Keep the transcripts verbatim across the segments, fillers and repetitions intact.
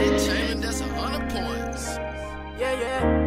Entertainment, that's a hundred points. Yeah, yeah.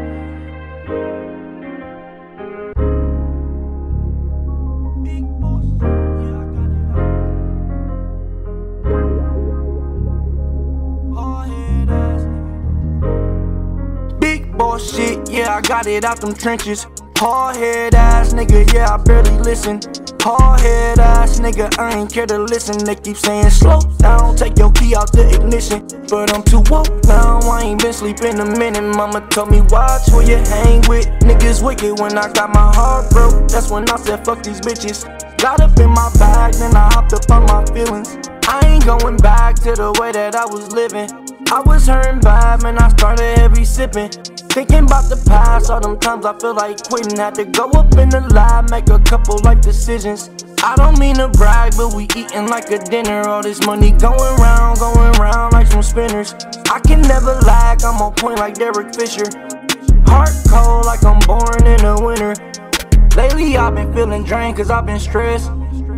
Boy shit, yeah, I got it out them trenches. Hard head ass nigga, yeah, I barely listen. Hard head ass nigga, I ain't care to listen. They keep saying slow down, take your key out the ignition. But I'm too woke now, I ain't been sleeping a minute. Mama told me watch who you hang with. Niggas wicked when I got my heart broke. That's when I said fuck these bitches. Got up in my bag, then I hopped up on my feelings. I ain't going back to the way that I was living. I was hurting bad, man, I started heavy sipping. Thinking about the past, all them times I feel like quitting. Had to go up in the lab, make a couple life decisions. I don't mean to brag, but we eating like a dinner. All this money going round, going round like some spinners. I can never lag, I'm on point like Derek Fisher. Heart cold like I'm born in the winter. Lately I've been feeling drained cause I've been stressed.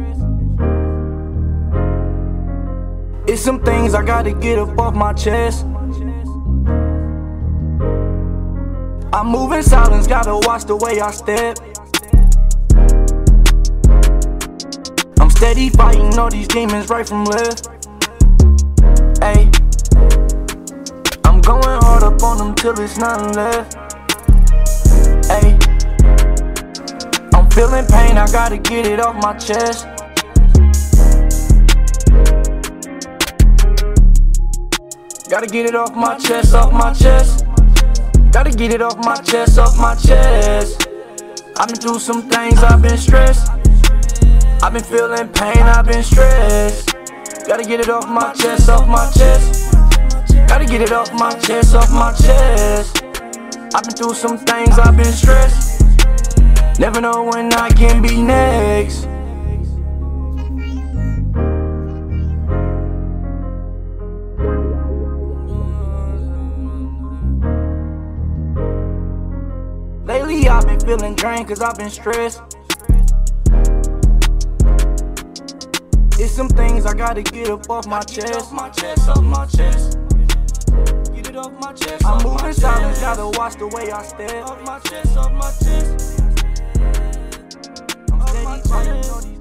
It's some things I gotta get up off my chest. I move in silence, gotta watch the way I step. I'm steady fighting all these demons right from left. Ayy, I'm going hard up on them till it's nothing left. Ayy, I'm feeling pain, I gotta get it off my chest. Gotta get it off my chest, off my chest. Gotta get it off my chest, off my chest. I've been through some things, I've been stressed. I've been feeling pain, I've been stressed. Gotta get it off my chest, off my chest. Gotta get it off my chest, off my chest. I've been through some things, I've been stressed. Never know when I can be next. Lately I've been feeling drained cause I've been stressed. It's some things I gotta get up off my chest. Off my chest, off my chest. Get it off my chest. I'm moving silence, gotta watch the way I step. Off my chest, off my chest. I'm steady fighting all these